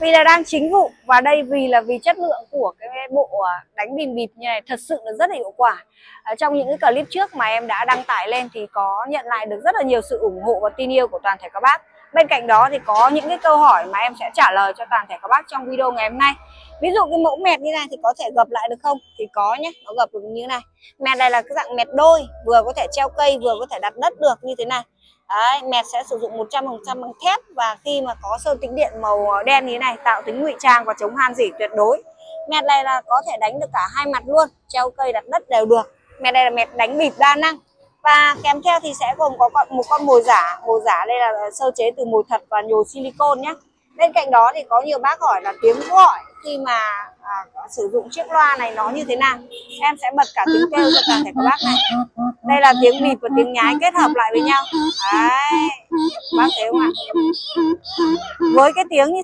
vì là đang chính vụ, và đây vì chất lượng của cái bộ đánh bìm bịp như này thật sự là rất là hiệu quả. Trong những cái clip trước mà em đã đăng tải lên thì có nhận lại được rất là nhiều sự ủng hộ và tin yêu của toàn thể các bác. Bên cạnh đó thì có những cái câu hỏi mà em sẽ trả lời cho toàn thể các bác trong video ngày hôm nay. Ví dụ cái mẫu mẹt như này thì có thể gập lại được không? Thì có nhé, nó gập được như này. Mẹt này là cái dạng mẹt đôi, vừa có thể treo cây vừa có thể đặt đất được như thế này. Đấy, mẹt sẽ sử dụng 100% bằng thép, và khi mà có sơn tĩnh điện màu đen như thế này tạo tính ngụy trang và chống han rỉ tuyệt đối. Mẹt này là có thể đánh được cả hai mặt luôn, treo cây đặt đất đều được. Mẹt này là mẹt đánh bịp đa năng. Và kèm theo thì sẽ gồm có một con mồi giả. Mồi giả đây là sơ chế từ mồi thật và nhồi silicon nhé. Bên cạnh đó thì có nhiều bác hỏi là tiếng gọi khi mà sử dụng chiếc loa này nó như thế nào. Em sẽ bật cả tiếng kêu cho toàn thể các bác này. Đây là tiếng bịp và tiếng nhái kết hợp lại với nhau. Đấy, bác thấy không ạ? Với cái tiếng như